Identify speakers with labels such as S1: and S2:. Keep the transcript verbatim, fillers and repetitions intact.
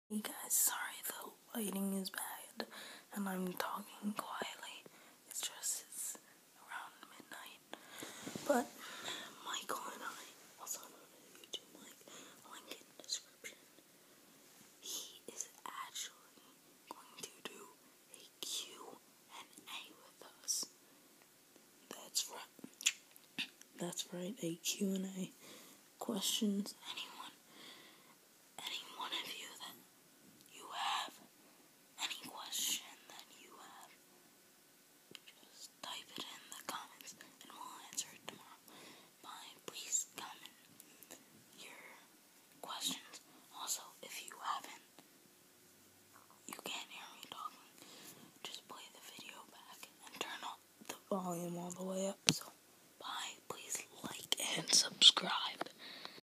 S1: Hey guys, sorry the lighting is bad and I'm talking quietly. It's just it's around midnight. But Michael and I, also known as YouTube Mike, link in the description. He is actually going to do a Q and A with us. That's right. That's right, a Q and A. Questions, anyone, any one of you that you have any question that you have, just type it in the comments and we'll answer it tomorrow. Bye. Please comment your questions. Also, if you haven't, you can't hear me talking, just play the video back and turn up the volume all the way up. So